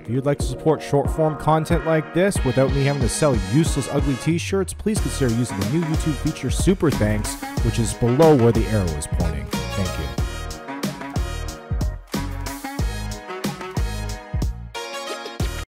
If you'd like to support short-form content like this without me having to sell useless, ugly t-shirts, please consider using the new YouTube feature Super Thanks, which is below where the arrow is pointing. Thank you.